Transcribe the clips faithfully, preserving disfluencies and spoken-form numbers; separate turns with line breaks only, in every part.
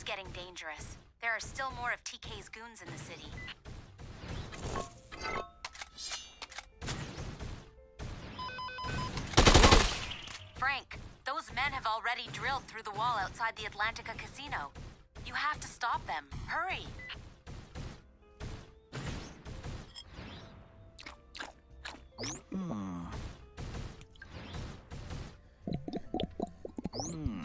getting dangerous. There are still more of T K's goons in the city. Frank, those men have already drilled through the wall outside the Atlantica Casino. You have to stop them. Hurry!
Hmm. Hmm.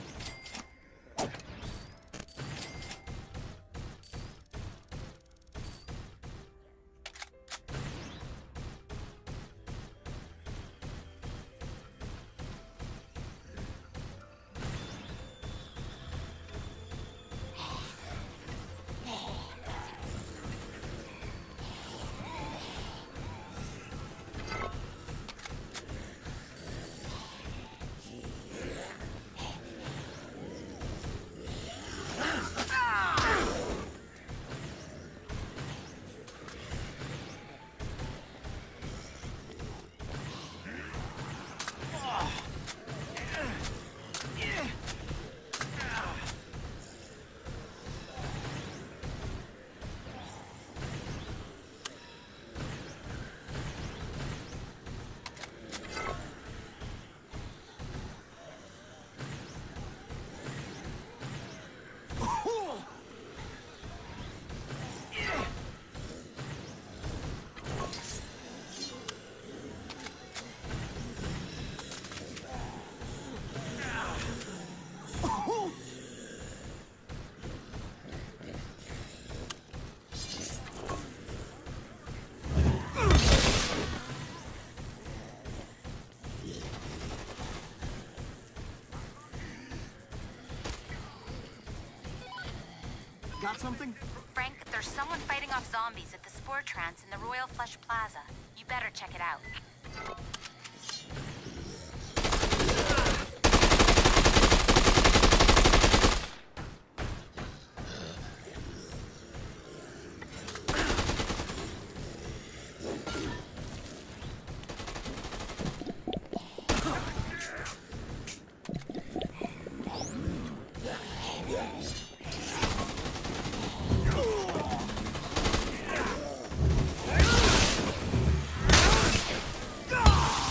Got something?
Frank, there's someone fighting off zombies at the Spore Trance in the Royal Flush Plaza. You better check it out.
Ah!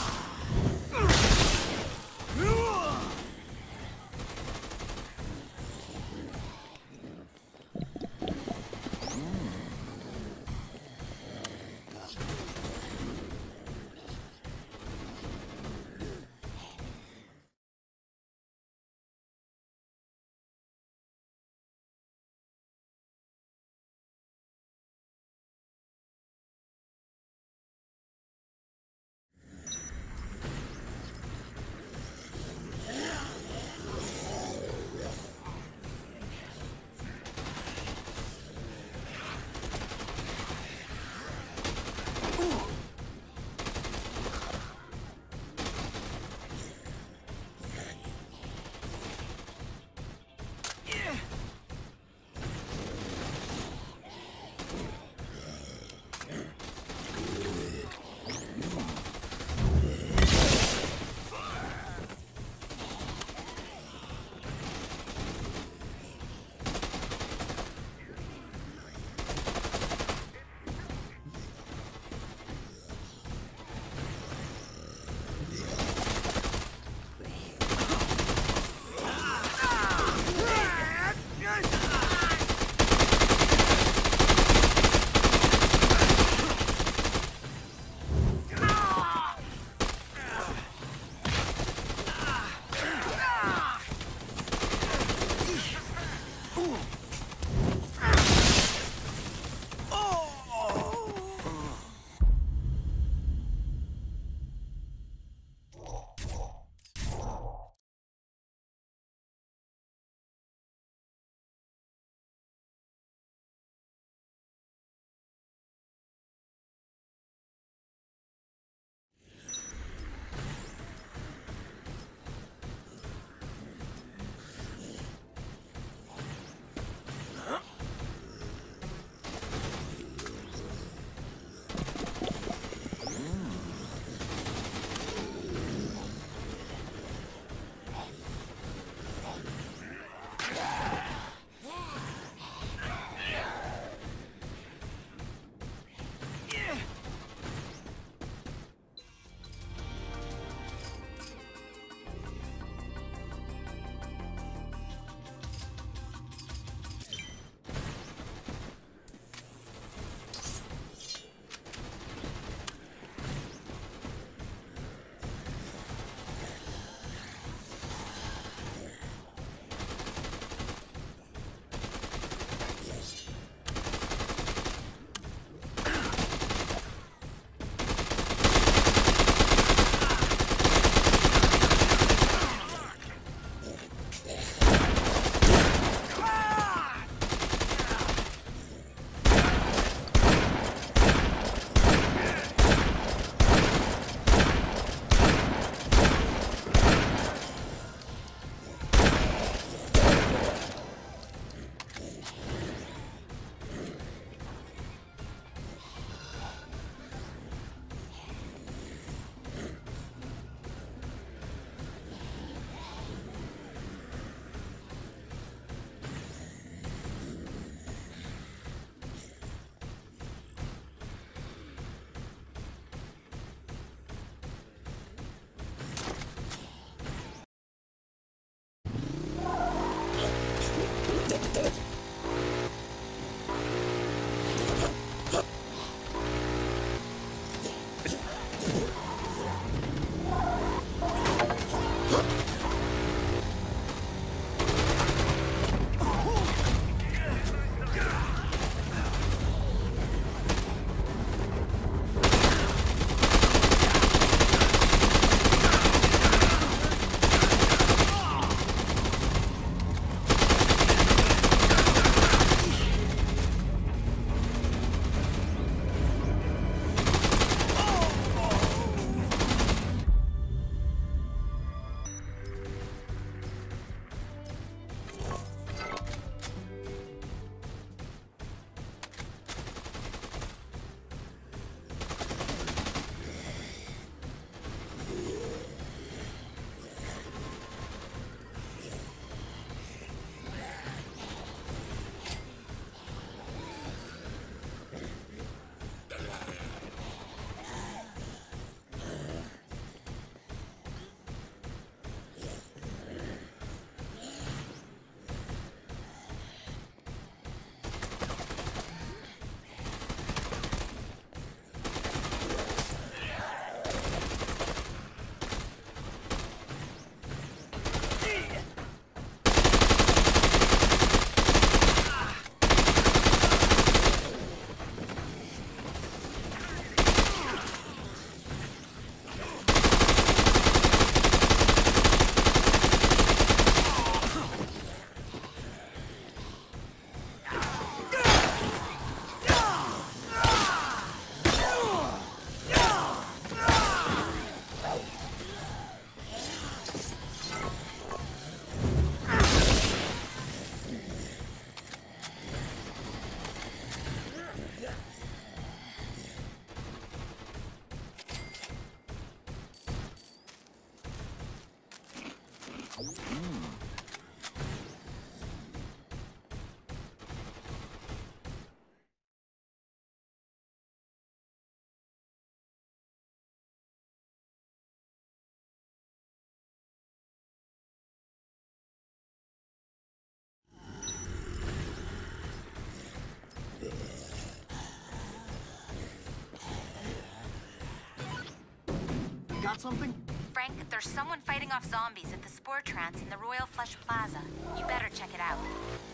Got something?
Frank, there's someone fighting off zombies at the Spore Trance in the Royal Flush Plaza. You better check it out.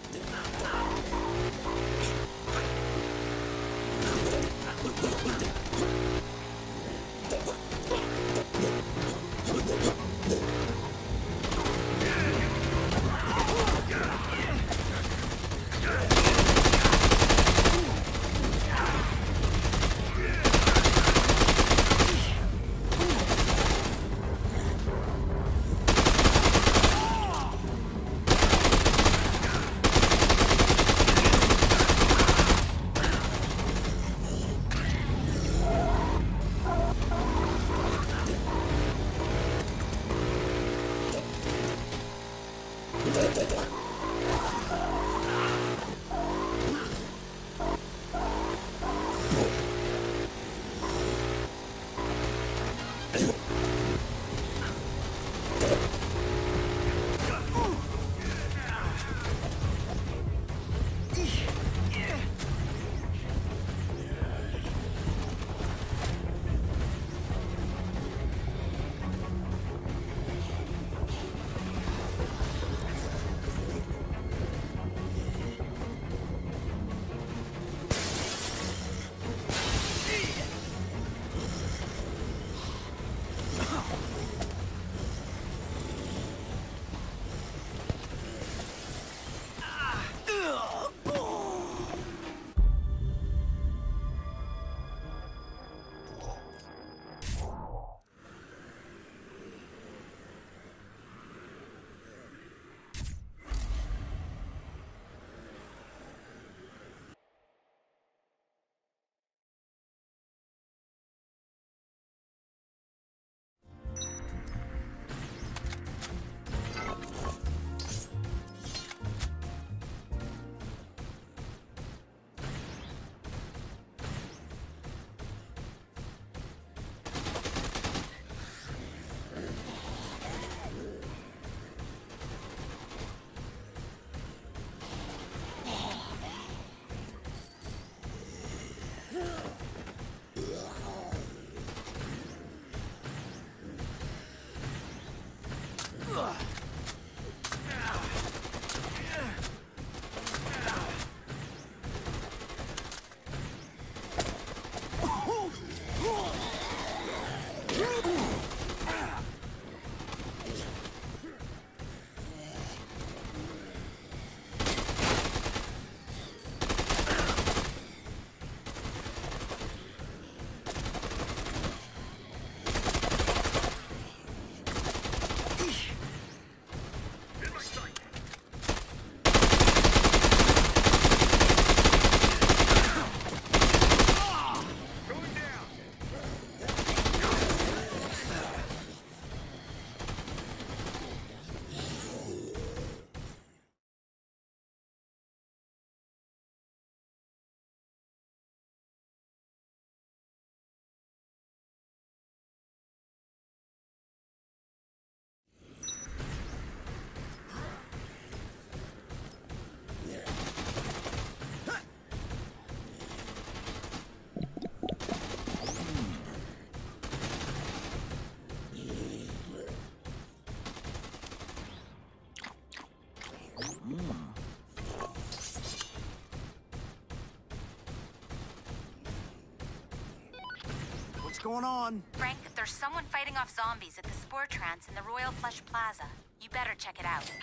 What's going on?
Frank, there's someone fighting off zombies at the Spore Trance in the Royal Flush Plaza. You better check it out.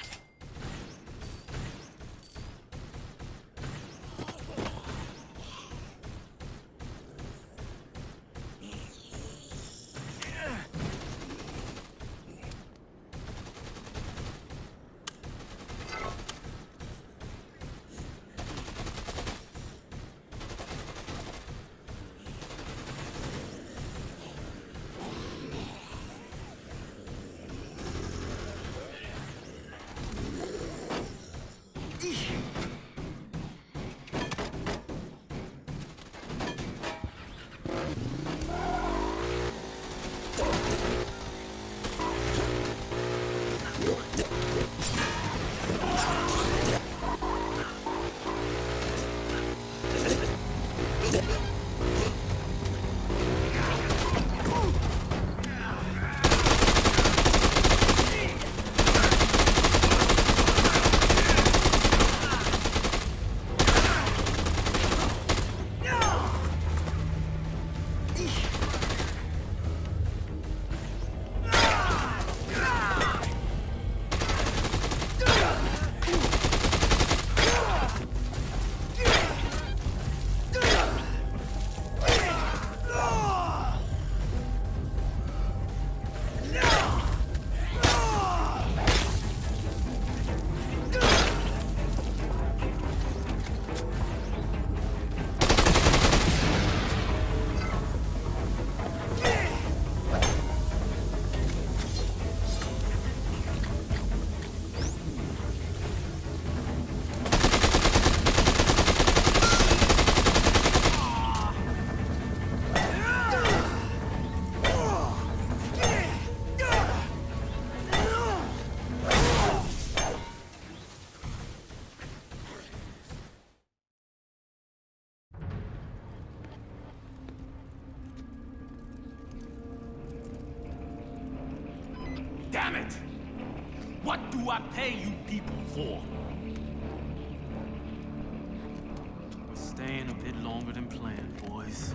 Damn it! What do I pay you people for?
We're staying a bit longer than planned, boys.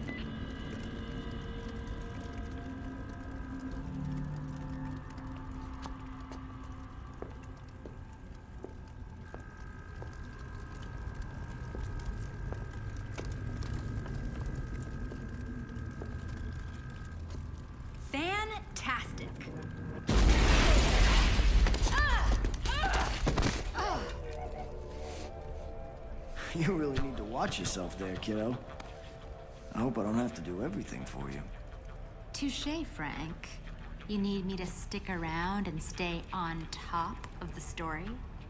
Fantastic.
You really need to watch yourself there, kiddo. I hope I don't have to do everything for you.
Touché, Frank. You need me to stick around and stay on top of the story?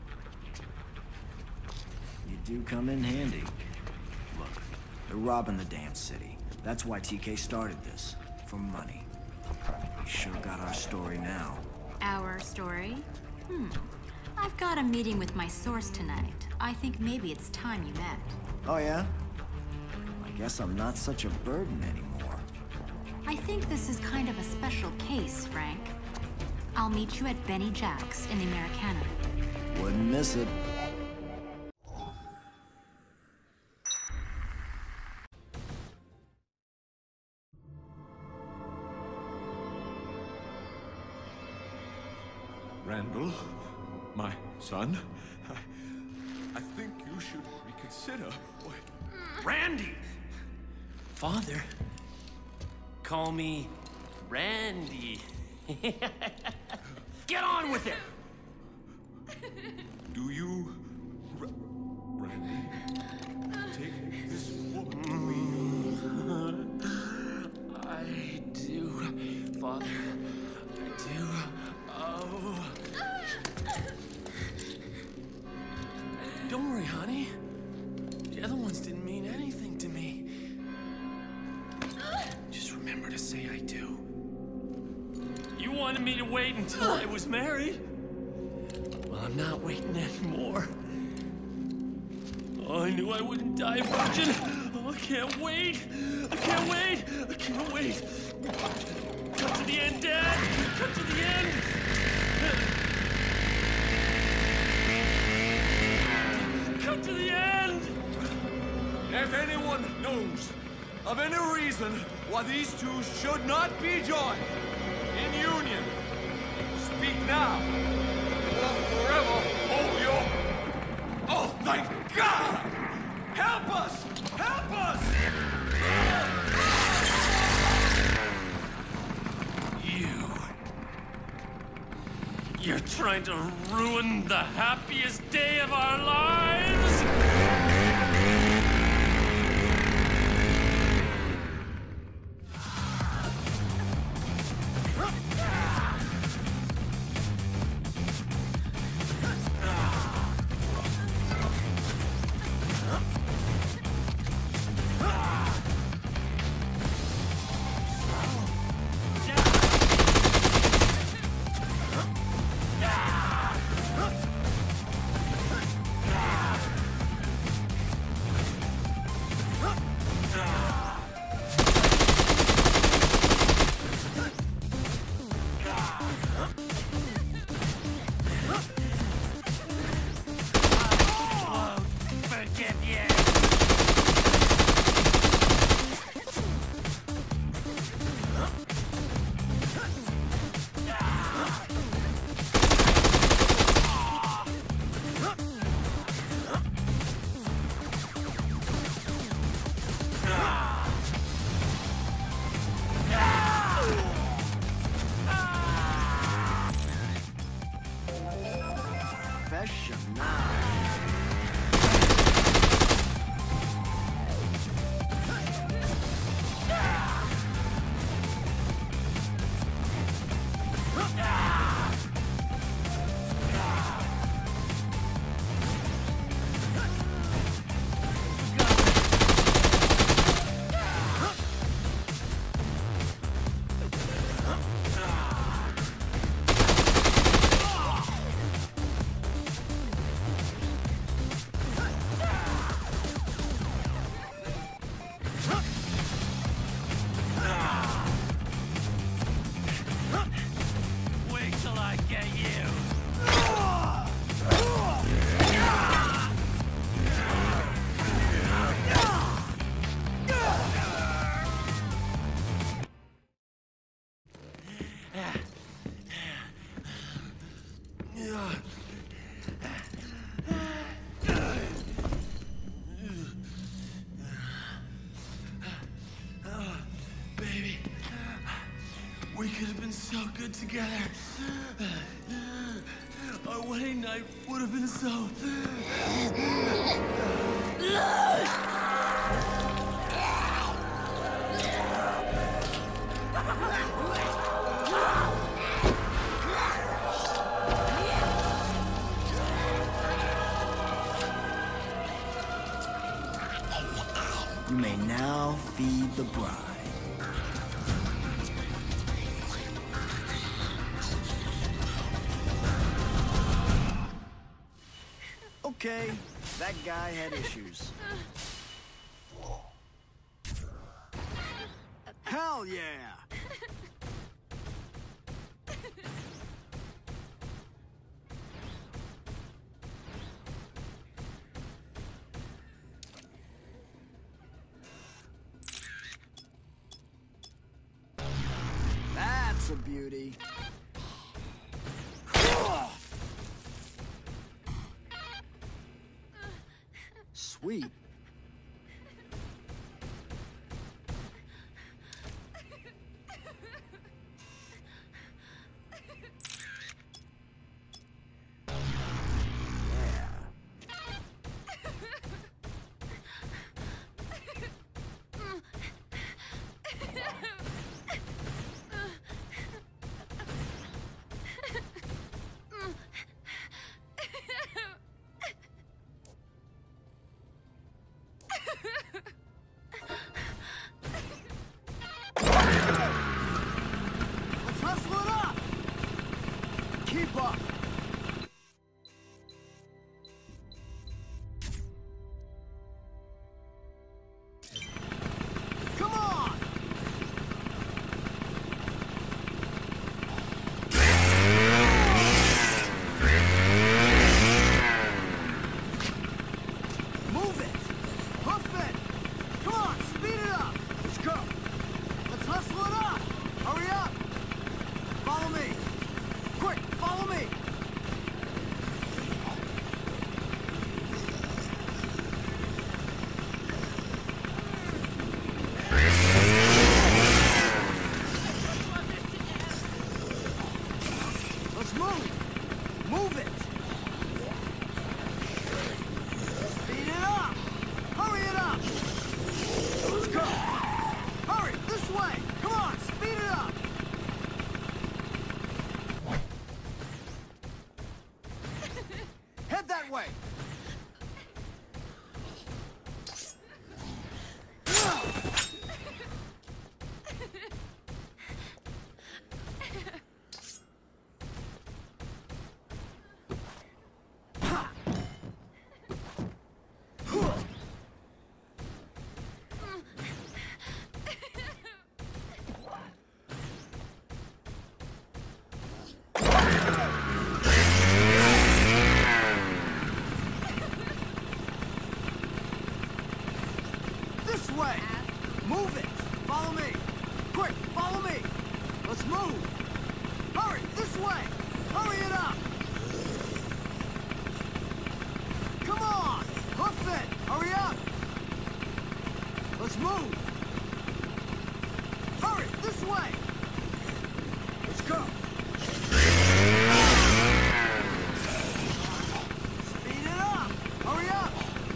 You do come in handy. Look, they're robbing the damn city. That's why T K started this. For money. We sure got our story now.
Our story? Hmm. I've got a meeting with my source tonight. I think maybe it's time you met.
Oh, yeah? I guess I'm not such a burden anymore.
I think this is kind of a special case, Frank. I'll meet you at Benny Jack's in the Americana.
Wouldn't miss it.
Randall, my son, I, I think you should reconsider what...
Randy! Father, call me Randy. Get on with it!
Do you... R Randy, take this woman to me?
I do, Father. I do. Oh. Don't worry, honey. The other ones didn't mean anything to me. Just remember to say I do. You wanted me to wait until I was married? Well, I'm not waiting anymore. Oh, I knew I wouldn't die virgin. Oh, I can't wait. I can't wait. I can't wait. Cut to the end, Dad. Cut to the end. Cut to the end.
If anyone knows of any reason why these two should not be joined in union, speak now or forever hold your... Oh, thank God! Help us! Help us!
You... You're trying to ruin the happiest day of our lives? We could have been so good together. Our wedding night would have been so...
You may now feed the bride. Okay, that guy had issues. Hell yeah! That's a beauty. Sweet. Let's hustle it up! Keep up! Come on! Move it! Hoof it! Come on, speed it up! Let's go! Let's hustle it up! Hurry up! Follow me! Quick, follow me! Let's move! Move it! Speed it up! Hurry it up! Let's go! Hurry! This way! Come on! Speed it up! Head that way! This way! Move it! Follow me! Quick, follow me! Let's move! Hurry, this way! Hurry it up! Come on! Hoof it! Hurry up! Let's move! Hurry, this way! Let's go! Speed it up! Hurry up!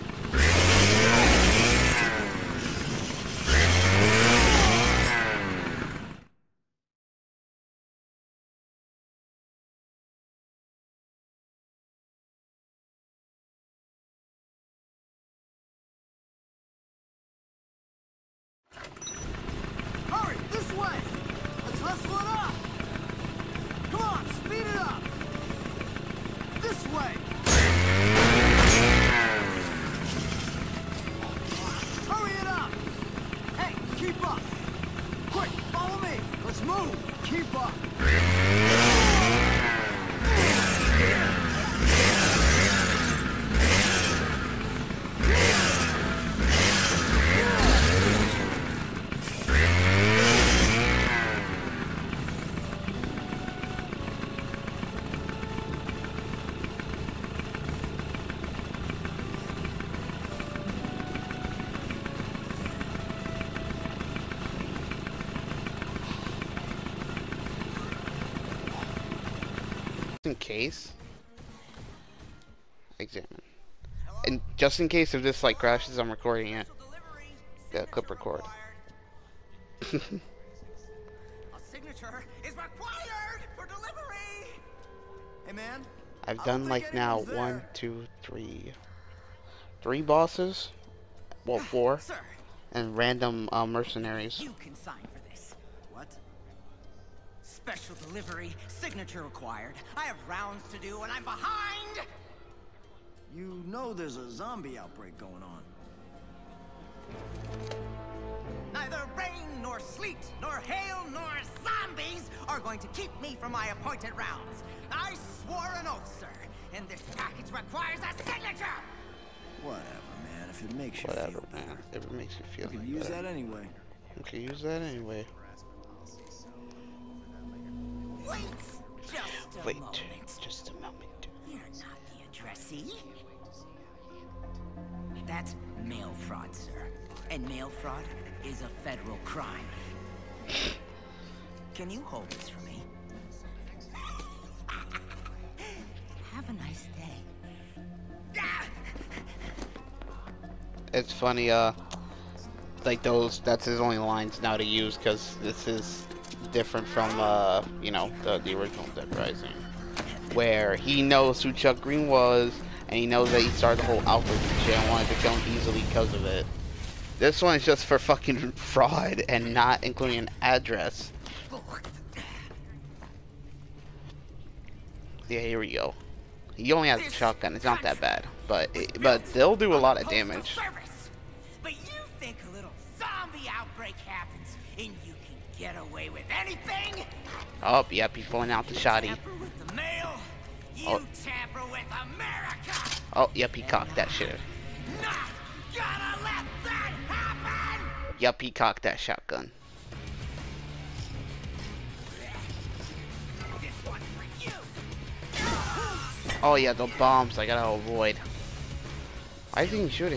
Hurry, this way! Let's hustle it up! Come on, speed it up! This way! Hurry it up! Hey, keep up! Quick, follow me! Let's move! Keep up!
in case. Examine. And just in case if this like crashes, I'm recording it. Yeah, clip record.
A signature is required for delivery. Hey man.
I've done like now one, two, three, three bosses. Well, four.
Sir,
And random uh, mercenaries.
you can sign for this. What? Special delivery, signature required. I have rounds to do and I'm behind.
You know there's a zombie outbreak going on.
Neither rain, nor sleet, nor hail, nor zombies are going to keep me from my appointed rounds. I swore an oath, sir, and this package requires a signature!
Whatever, man. If it makes you
Whatever,
feel better.
man. If it makes you feel
You can
like
use
better.
that anyway.
You can use that anyway.
Wait just a
Wait,
moment.
just a moment.
You're not the addressee. That's mail fraud, sir. And mail fraud is a federal crime. Can you hold this for me? Have a nice day.
It's funny, uh, like those, that's his only lines now to use, because this is different from, uh, you know, the, the original Dead Rising, where he knows who Chuck Green was, and he knows that he started the whole outbreak and shit and wanted to kill him easily because of it. This one is just for fucking fraud and not including an address. Yeah, here we go. He only has a shotgun. It's not that bad, but it, but they'll do a lot of damage.
But you think a little zombie outbreak happens and you can get away with anything?
Oh, yep, he's pulling out the shotty.
Tamper with the mail, you
Oh.
tamper with America.
Oh, yep, he cocked that shit.
Not gonna let that happen.
Yep, he cocked that shotgun.
This one's for you.
Oh yeah, the bombs I gotta avoid. Why is he even shooting?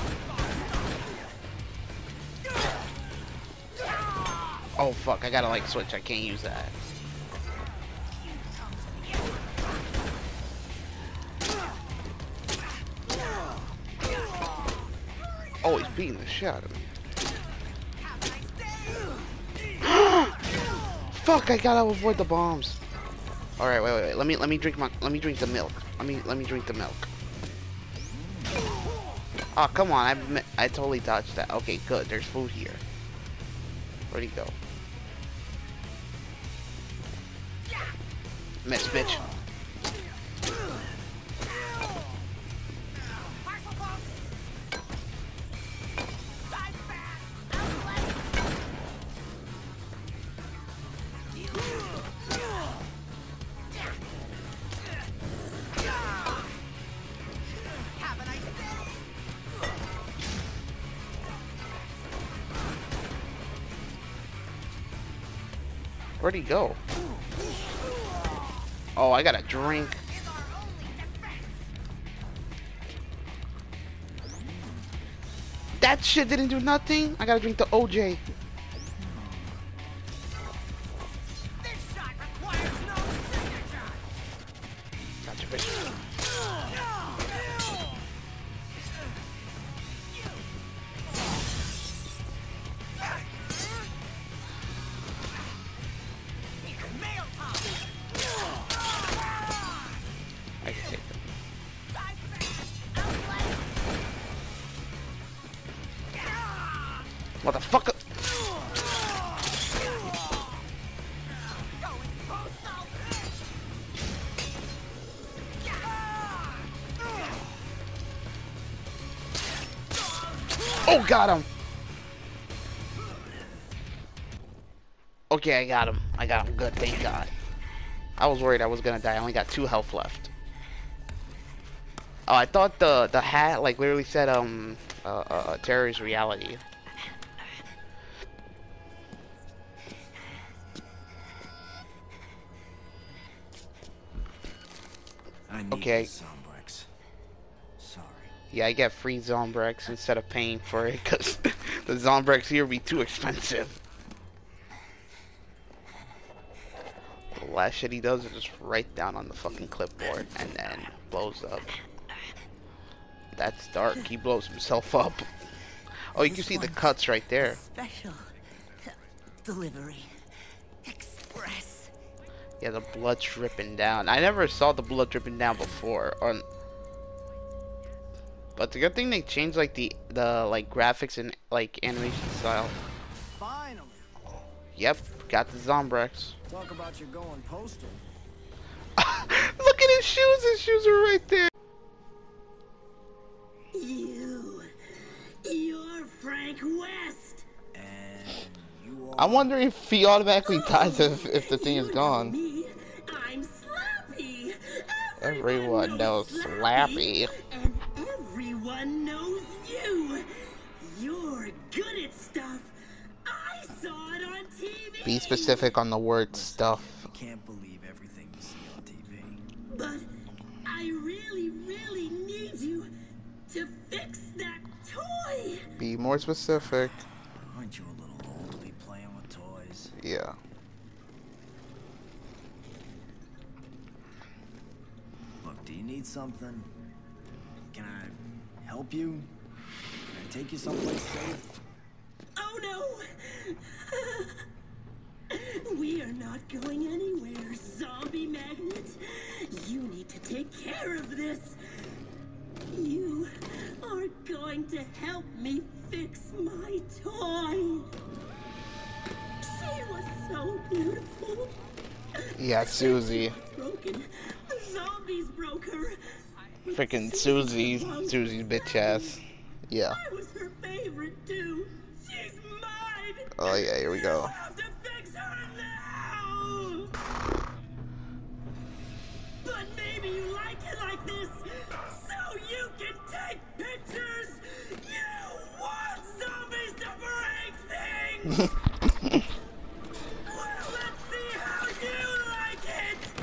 Oh fuck, I gotta like switch, I can't use that. Oh, he's beating the shit out of me. Fuck, I gotta avoid the bombs. All right, wait, wait, wait. Let me, let me drink my, let me drink the milk. Let me, let me drink the milk. Oh, come on! I, I totally dodged that. Okay, good. There's food here. Where'd he go? Miss, bitch. Where'd he go? Oh, I got a drink. That shit didn't do nothing. I gotta drink the O J.
This shot requires no signature.
Gotcha, bitch. I can take them. Motherfucker! Oh, got him! Okay, I got him. I got him good, thank God. I was worried I was gonna die. I only got two health left. Oh, I thought the the hat like literally said um uh, uh terrorist reality.
I need
Okay.
these Zombrex. Sorry.
Yeah, I get free Zombrex instead of paying for it because the Zombrex here would be too expensive. last shit he does is just write down on the fucking clipboard and then blows up. That's dark. He blows himself up. Oh, you can see the cuts right there.
Special delivery express.
Yeah, the blood's dripping down. I never saw the blood dripping down before. Or, but the good thing they changed like the the like graphics and like animation style.
Finally.
Yep, got the Zombrex.
Talk about you going postal.
Look at his shoes. His shoes are right there.
You, you're Frank West.
And you are...
I'm wondering if he automatically dies if if the thing is
You know
gone.
me. I'm Slappy.
Everyone knows Slappy.
And everyone knows you. You're good at stuff. I saw it on T V.
Be specific on the word stuff.
You can't believe everything you see on T V.
But I really, really need you to fix that toy.
Be more specific.
Aren't you a little old to be playing with toys?
Yeah.
Look, do you need something? Can I help you? Can I take you someplace safe?
Oh no! We are not going anywhere, zombie magnet. You need to take care of this. You are going to help me fix my toy. She was so beautiful.
Yeah, Susie.
Broken. The zombies broke her.
Freaking Susie. Susie's bitch ass. Yeah.
I was her favorite too. She's mine.
Oh yeah, here we go.
You have to fix her now. But maybe you like it like this, so you can take pictures. You want zombies to break things. Well, let's see how you like it.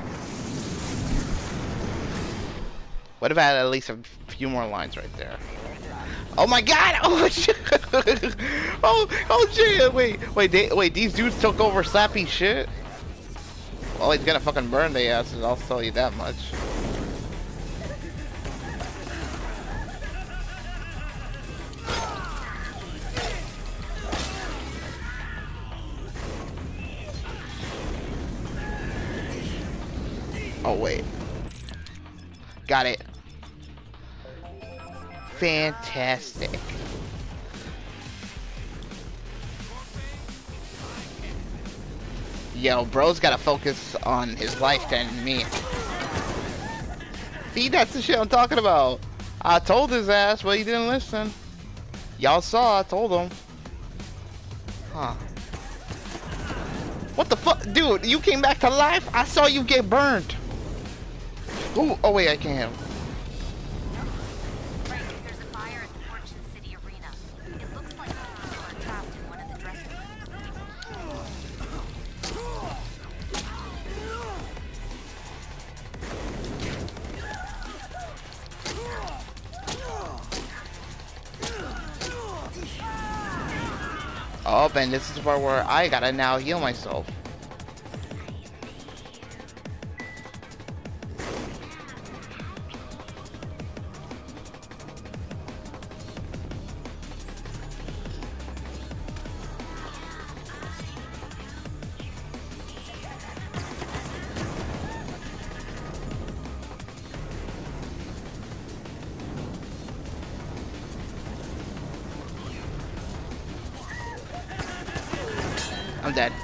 What if I had at least a few more lines right there? Oh my god! Oh shit! Oh, oh shit! Wait, wait, they, wait. These dudes took over Slappy shit. Well, he's gonna fucking burn their asses. I'll tell you that much. Oh wait. Got it. Fantastic. Yo, bro's gotta focus on his life than me. See, that's the shit I'm talking about. I told his ass, but he didn't listen. Y'all saw, I told him. Huh. What the fuck? Dude, you came back to life? I saw you get burned. Ooh, oh wait, I can't hit him.
Frank, there's a fire at the Fortune City Arena. It looks like people are trapped in one of the dressing rooms.
Oh, and this is the part where I gotta now heal myself. I'm dead.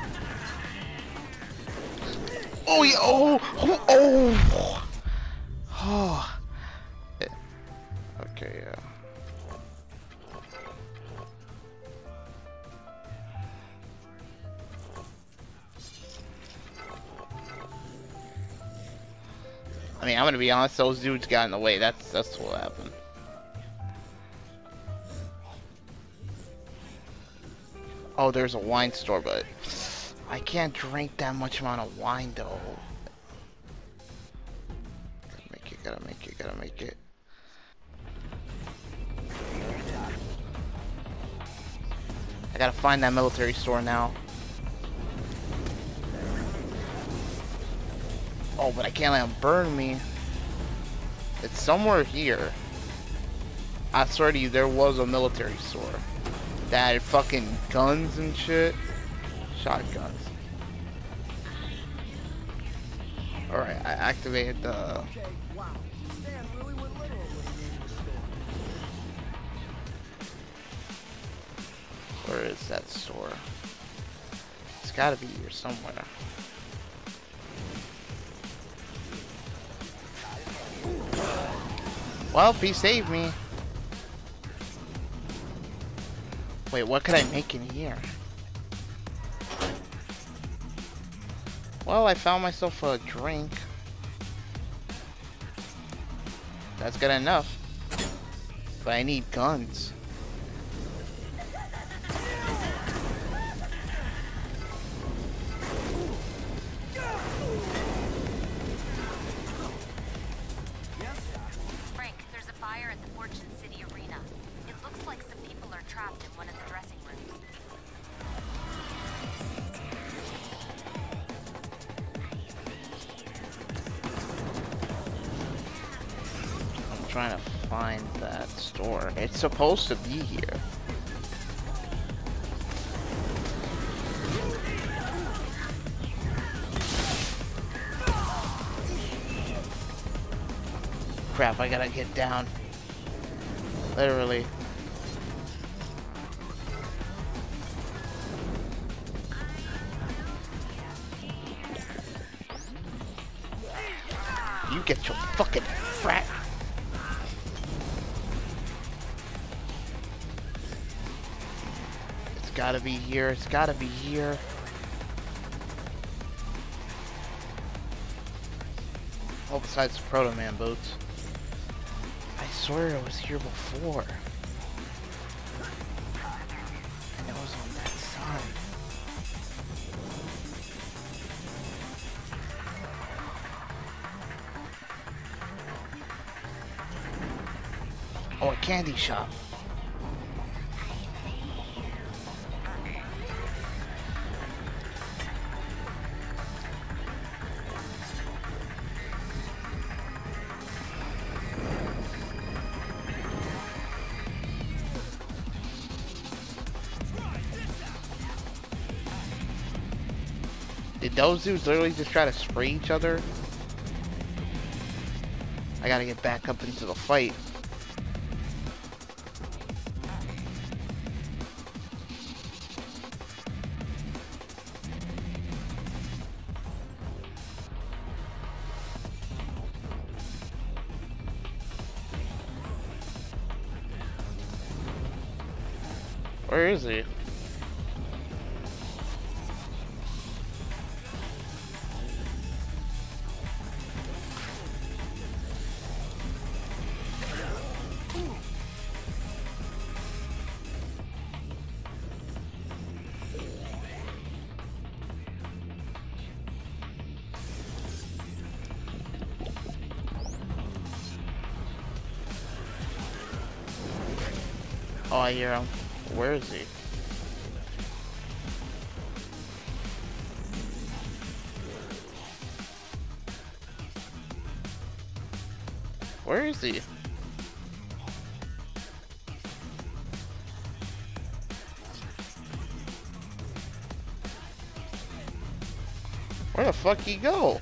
Oh yeah! Oh! Oh! Oh! Oh. Okay, yeah. I mean, I'm gonna be honest. Those dudes got in the way. That's that's what happened. Oh, there's a wine store, but I can't drink that much amount of wine, though. Gotta make it, gotta make it, gotta make it. I gotta find that military store now. Oh, but I can't let him burn me. It's somewhere here. I swear to you, there was a military store that had fucking guns and shit. Shotguns. Alright, I activated the...
Okay, wow. Stan really went literal when he needed to spin.
Where is that store? It's gotta be here somewhere. Well, he saved me. Wait, what could I make in here? Well, I found myself a drink. That's good enough. But I need guns.
Frank, there's a fire at the Fortune City Arena. It looks like some people are trapped in one of the dressing rooms.
I'm trying to find that store. It's supposed to be here. Crap, I gotta get down. Literally. You get your fucking frat. It's gotta be here. It's gotta be here. Oh, besides the Proto Man boots. I swear it was here before. And it was on that side. Oh, a candy shop. Did those dudes literally just try to spray each other? I gotta get back up into the fight. Where is he? Oh, I hear him. Where is he? Where is he? Where the fuck he go?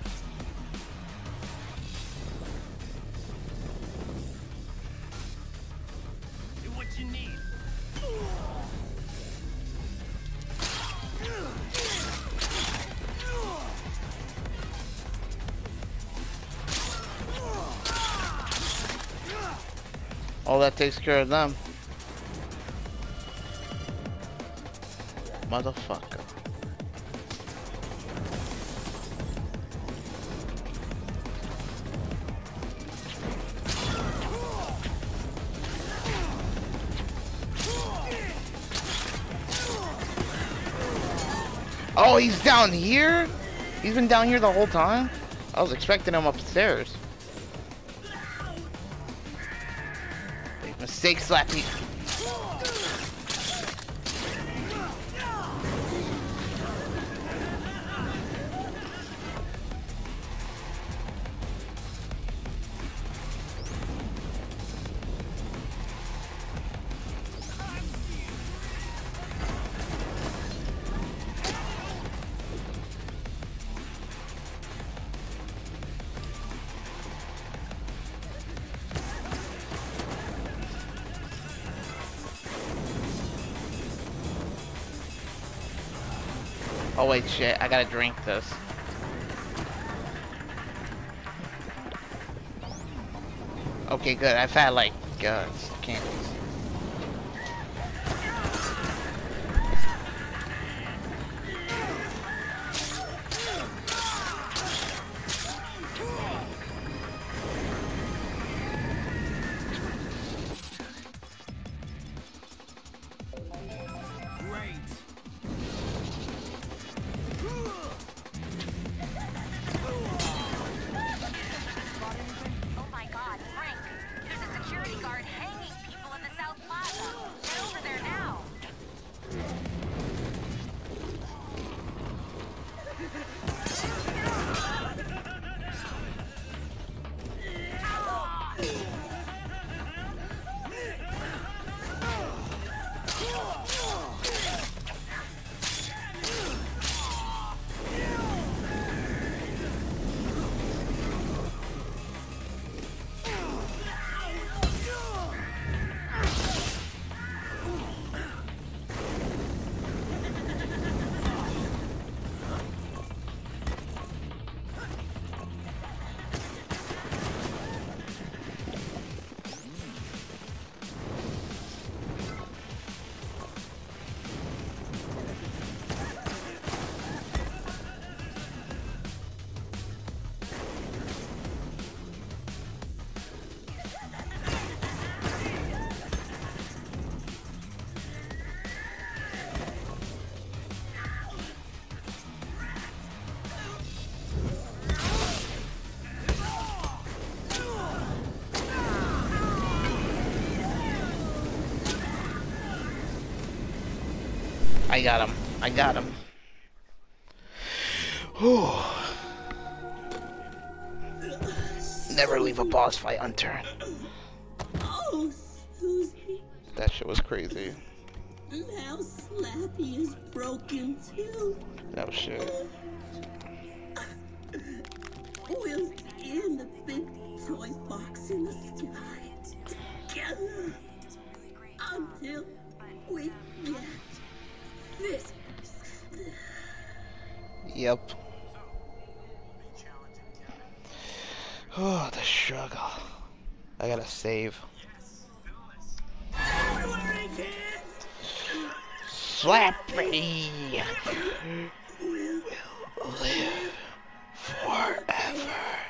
What you need?
Oh, that takes care of them. Motherfucker. Oh, he's down here? He's been down here the whole time? I was expecting him upstairs. Big mistake, Slappy. Oh wait, shit, I gotta drink this. Okay, good. I've had like uh, candies.
Oh my god, Frank! There's a security guard hanging people in the South Plaza. Get over there now.
I got him. I got him. Whew. Never leave a boss fight unturned.
Oh, Susie.
That shit was crazy.
Now Slappy is broken too.
That was shit.
We'll be in the big toy box in the sky together until we get this.
Yep. Oh, the struggle. I gotta save. Slappy will live forever.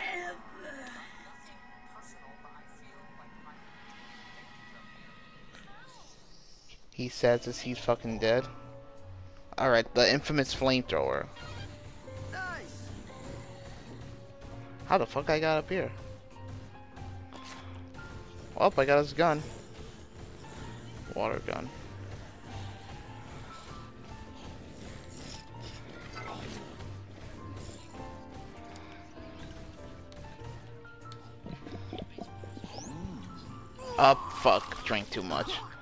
He says as he's fucking dead. Alright, the infamous flamethrower.
Nice.
How the fuck I got up here? Oh, I got his gun. Water gun. Up, fuck, drank too much.